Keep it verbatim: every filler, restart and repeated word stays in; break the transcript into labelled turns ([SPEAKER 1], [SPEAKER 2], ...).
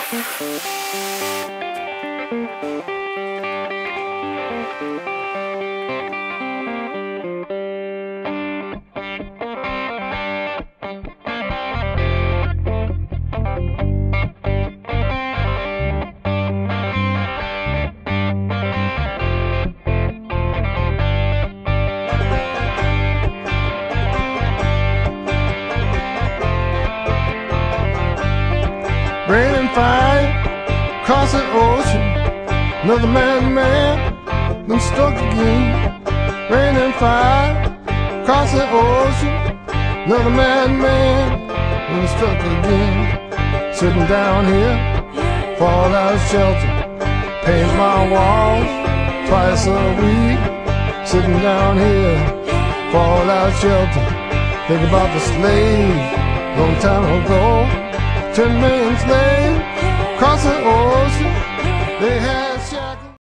[SPEAKER 1] Rain and fire, across the ocean, another man, man, been struck again. Rain and fire, across the ocean, another man, man, been struck again. Sitting down here, fallout shelter, paint my walls twice a week. Sitting down here, fallout shelter, think about the slaves, long time ago. Ten million slaves across the ocean,